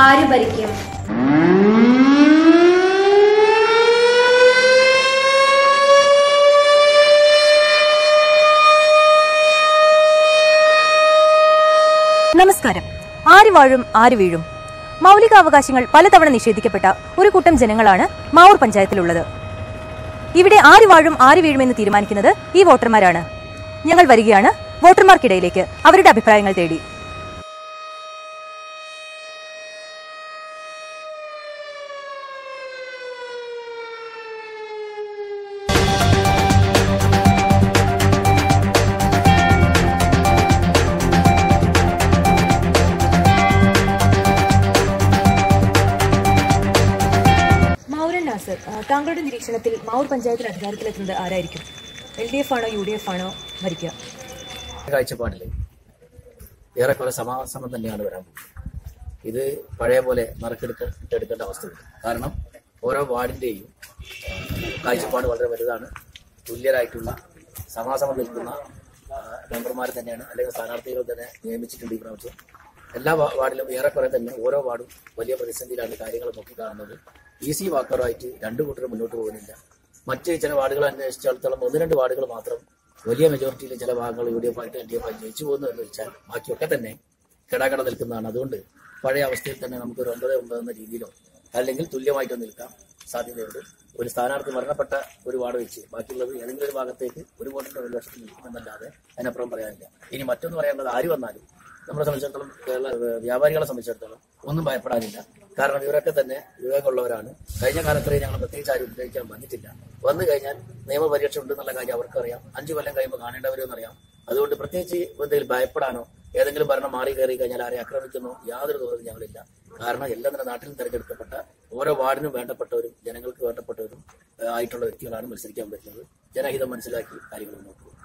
ആര് ഭരിക്കും? നമസ്കാരം. ആര് വാഴും ആര് വീഴും? മൗലികാവകാശങ്ങൾ പലതവണ നിഷേധിക്കപ്പെട്ട ഒരു കൂട്ടം ജനങ്ങളാണ് മാവൂർ പഞ്ചായത്തിലുള്ളത്. ഇവിടെ ആര് വാഴും ആര് വീഴുമെന്ന് തീരുമാനിക്കുന്നത് ഈ വോട്ടർമാരാണ്. ഞങ്ങൾ വരികയാണ് വോട്ടർമാർക്കിടയിലേക്ക് അവരുടെ അഭിപ്രായങ്ങൾ തേടി. താങ്കളുടെ നിരീക്ഷണത്തിൽ മാവൂർ പഞ്ചായത്തിൽ അധികാരത്തിലെത്തുന്നത് ആരായിരിക്കും? LDF ആണോ UDF ആണോ ഭരിക്കുക? കാഴ്ചപ്പാടില് ഏറെക്കുറെ സമാസമം തന്നെയാണ് വരാൻ പോകുന്നത്. ഇത് പഴയ പോലെ നറുക്കെടുക്കേണ്ട അവസ്ഥയുണ്ട്. കാരണം ഓരോ വാർഡിന്റെയും കാഴ്ചപ്പാട് വളരെ വലുതാണ്. തുല്യരായിട്ടുള്ള സമാസമം നിൽക്കുന്ന മെമ്പർമാർ തന്നെയാണ്, അല്ലെങ്കിൽ സ്ഥാനാർത്ഥികൾ തന്നെ നിയമിച്ചിട്ടുണ്ട് ഈ പ്രാവശ്യം. എല്ലാ വാർഡിലും ഏറെക്കുറെ തന്നെ ഓരോ വാർഡും വലിയ പ്രതിസന്ധിയിലാണ് കാര്യങ്ങൾ നോക്കിക്കാണുന്നത്. ഈസി വാക്കറുമായിട്ട് രണ്ടു കൂട്ടരും മുന്നോട്ട് പോകുന്നില്ല. മറ്റ് ചില വാർഡുകൾ അന്വേഷിച്ചിടത്തോളം 1-2 വാർഡുകൾ മാത്രം വലിയ മെജോറിറ്റിയിൽ ചില ഭാഗങ്ങൾ UDF ആയിട്ട് LDF ആയിട്ട് ജയിച്ചു പോകുന്നു എന്ന് വെച്ചാൽ ബാക്കിയൊക്കെ തന്നെ കിടാക്കട നിൽക്കുന്നതാണ്. അതുകൊണ്ട് പഴയ അവസ്ഥയിൽ തന്നെ നമുക്ക് ഒരു 9-9 എന്ന രീതിയിലോ അല്ലെങ്കിൽ തുല്യമായിട്ടോ നിൽക്കാൻ സാധ്യതയുണ്ട്. ഒരു സ്ഥാനാർത്ഥി മരണപ്പെട്ട ഒരു വാർഡ് വെച്ച് ബാക്കിയുള്ളത് ഏതെങ്കിലും ഒരു ഭാഗത്തേക്ക് ഒരു വോട്ടിന്റെ 1 ലക്ഷത്തിൽ നിൽക്കുമെന്നല്ലാതെ അതിനപ്പുറം പറയാനില്ല. ഇനി മറ്റൊന്ന് പറയാനുള്ളത്, ആര് വന്നാലും നമ്മളെ സംബന്ധിച്ചിടത്തോളം കേരള വ്യാപാരികളെ സംബന്ധിച്ചിടത്തോളം ഒന്നും ഭയപ്പെടാനില്ല. കാരണം ഇവരൊക്കെ തന്നെ വിവേകമുള്ളവരാണ്. കഴിഞ്ഞ കാലത്രയും ഞങ്ങൾ പ്രത്യേകിച്ച് ആരും ഉപയോഗിക്കാൻ വന്നിട്ടില്ല. വന്നു കഴിഞ്ഞാൽ നിയമപരീക്ഷ ഉണ്ടെന്നുള്ള കാര്യം അവർക്കറിയാം. 5 കൊല്ലം കഴിയുമ്പോൾ കാണേണ്ടവരെന്നറിയാം. അതുകൊണ്ട് പ്രത്യേകിച്ച് എന്തെങ്കിലും ഭയപ്പെടാനോ ഏതെങ്കിലും ഭരണം മാറി കയറി കഴിഞ്ഞാൽ ആരെ ആക്രമിക്കുന്നോ യാതൊരു തോന്നലും ഞങ്ങളില്ല. കാരണം എല്ലാം തന്നെ നാട്ടിൽ തെരഞ്ഞെടുക്കപ്പെട്ട ഓരോ വാർഡിനും വേണ്ടപ്പെട്ടവരും ജനങ്ങൾക്ക് വേണ്ടപ്പെട്ടവരും ആയിട്ടുള്ള വ്യക്തികളാണ് മത്സരിക്കാൻ പറ്റുന്നത്. ജനഹിതം മനസ്സിലാക്കി കാര്യങ്ങൾ മുന്നോട്ട് പോകും.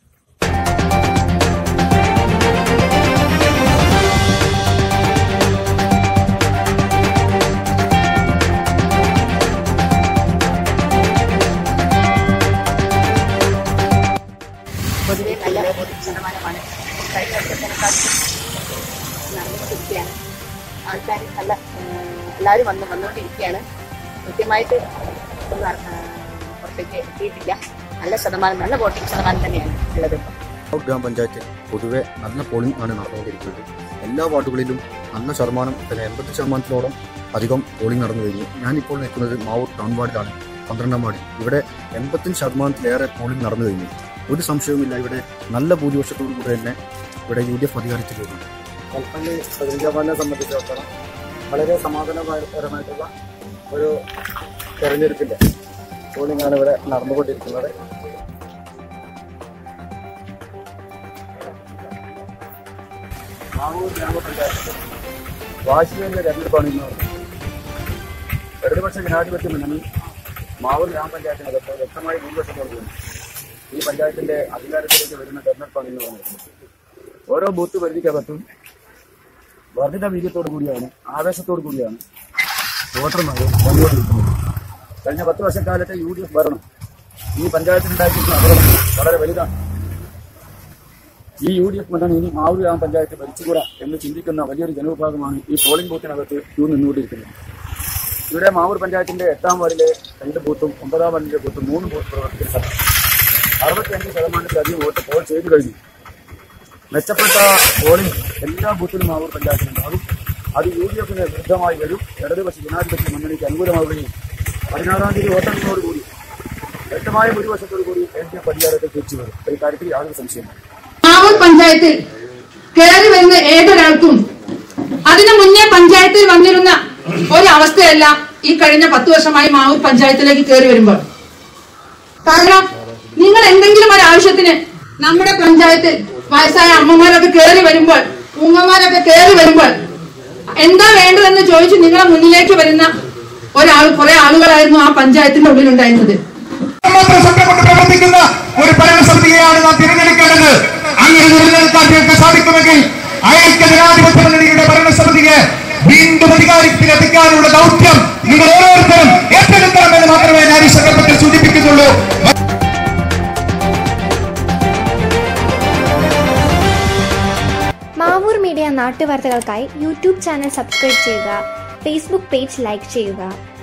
പൊതുവെ നല്ല ശതമാനമാണ്. കഴിഞ്ഞ വർഷത്തിനെക്കാൾ നടന്നുകൊണ്ടിരിക്കുകയാണ്. ആൾക്കാർ നല്ല എല്ലാവരും വന്നുകൊണ്ടിരിക്കുകയാണ്. കൃത്യമായിട്ട് പുറത്തേക്ക് എത്തിയിട്ടില്ല. നല്ല ശതമാനം, നല്ല വോട്ടിംഗ് ശതമാനം തന്നെയാണ് ഉള്ളത്. ഗ്രാമപഞ്ചായത്തിൽ പൊതുവെ നല്ല പോളിംഗ് ആണ് നടന്നുകൊണ്ടിരിക്കുന്നത്. എല്ലാ വാർഡുകളിലും നല്ല ശതമാനം, 80% അധികം പോളിംഗ് നടന്നു കഴിഞ്ഞു. ഞാനിപ്പോൾ നിൽക്കുന്നത് മാവൂർ ടൗൺ വാർഡിലാണ്, 12ാം വാർഡിൽ. ഇവിടെ 85%-ലേറെ പോളിംഗ് നടന്നു കഴിഞ്ഞു. ഒരു സംശയവുമില്ല, ഇവിടെ നല്ല ഭൂരിപക്ഷത്തോടു കൂടി തന്നെ ഇവിടെ UDF അധികാരത്തിൽ വരുന്നു. കൽപ്പള്ളി പ്രതിനിധിയെ സംബന്ധിച്ചിടത്തോളം വളരെ സമാധാനപരമായിട്ടുള്ള ഒരു തെരഞ്ഞെടുപ്പിന്റെ പോളിംഗ് ആണ് ഇവിടെ നടന്നുകൊണ്ടിരിക്കുന്നത്. മാവൂർ ഗ്രാമപഞ്ചായത്ത് വാശിയേറിയ തെരഞ്ഞെടുപ്പാണ് ഇന്ന് നടന്നത്. ഇടതുപക്ഷ ജനാധിപത്യ മുന്നണി മാവൂർ ഗ്രാമപഞ്ചായത്തിനകത്ത് വ്യക്തമായ ഭൂരിപക്ഷത്തോടു കൂടി ഈ പഞ്ചായത്തിന്റെ അധികാരത്തിലേക്ക് വരുന്ന തെരഞ്ഞെടുപ്പാണ് ഇന്ന് നടന്നത്. ഓരോ ബൂത്ത് പരിധിക്കകത്തും വർദ്ധിത വീര്യത്തോടു കൂടിയാണ്, ആവേശത്തോടു കൂടിയാണ് വോട്ടർമാർ വന്നുകൊണ്ടിരിക്കുന്നത്. കഴിഞ്ഞ 10 വർഷക്കാലത്തെ UDF ഭരണം ഈ പഞ്ചായത്തിനുണ്ടാക്കിയിട്ടുള്ള അപകടം വളരെ വലുതാണ്. ഈ UDF മുന്നണി ഇനി മാവൂർ ഗ്രാമപഞ്ചായത്ത് ഭരിച്ചുകൂടാ എന്ന് ചിന്തിക്കുന്ന വലിയൊരു ജനവിഭാഗമാണ് ഈ പോളിംഗ് ബൂത്തിനകത്ത് ക്യൂ നിന്നുകൊണ്ടിരിക്കുന്നത്. ഇവിടെ മാവൂർ പഞ്ചായത്തിന്റെ 8ാം വാർഡിലെ 2 ബൂത്തും 9ാം വാർഡിലെ ബൂത്തും 3 ബൂത്ത് പ്രവർത്തിക്കുന്ന 65% വോട്ട് പോൾ ചെയ്തു കഴിഞ്ഞു. മെച്ചപ്പെട്ട പോളിംഗ് എല്ലാ ബൂത്തിലും മാവൂർ പഞ്ചായത്തിലുണ്ടാകും. അത് UDFന് വിരുദ്ധമായി വരും. ഇടതുപക്ഷ ജനാധിപത്യ മുന്നണിക്ക് അനുകൂലമാവുകയും 16ാം തീയതി വോട്ടെണ്ണത്തോടുകൂടി വ്യക്തമായ ഭൂരിപക്ഷത്തോടുകൂടി LDF അധികാരത്തിൽ തിരിച്ചു വരും. ഈ കാര്യത്തിൽ യാതൊരു സംശയമില്ല. മാവൂർ പഞ്ചായത്തിൽ കയറി വരുന്ന ഏതൊരാൾക്കും അതിനു മുന്നേ പഞ്ചായത്തിൽ വന്നിരുന്ന ഒരവസ്ഥയല്ല ഈ കഴിഞ്ഞ 10 വർഷമായി മാവൂർ പഞ്ചായത്തിലേക്ക് കയറി വരുമ്പോൾ. കാരണം നിങ്ങൾ എന്തെങ്കിലും ഒരു ആവശ്യത്തിന് നമ്മുടെ പഞ്ചായത്തിൽ വയസ്സായ അമ്മമാരൊക്കെ കയറി വരുമ്പോൾ, ഉമ്മമാരൊക്കെ കയറി വരുമ്പോൾ എന്താ വേണ്ടതെന്ന് ചോദിച്ച് നിങ്ങളെ മുന്നിലേക്ക് വരുന്ന കുറെ ആളുകളായിരുന്നു ആ പഞ്ചായത്തിന്റെ ഉള്ളിലുണ്ടായിരുന്നത്. പ്രവർത്തിക്കുന്ന ഒരു ഭരണസമിതിയെയാണ് നാം തിരഞ്ഞെടുക്കേണ്ടത്. അങ്ങനെ തിരഞ്ഞെടുക്കാൻ സാധിക്കുമെങ്കിൽ ഐക്യ ജനാധിപത്യ മുന്നണിയുടെ ഭരണസമിതിയെ വീണ്ടും അധികാരത്തിലെത്തിക്കാനുള്ള ദൗത്യം നിങ്ങൾ ഓരോരുത്തരും ഏറ്റെടുക്കണമെന്ന് മാത്രമേ ഞാൻ ഈ സന്ദർഭത്തിൽ സൂചിപ്പിക്കുന്നുള്ളൂ. മാവൂർ മീഡിയ നാട്ടുവാർത്തകൾക്കായി യൂട്യൂബ് ചാനൽ സബ്സ്ക്രൈബ് ചെയ്യുക, ഫേസ്ബുക്ക് പേജ് ലൈക്ക് ചെയ്യുക.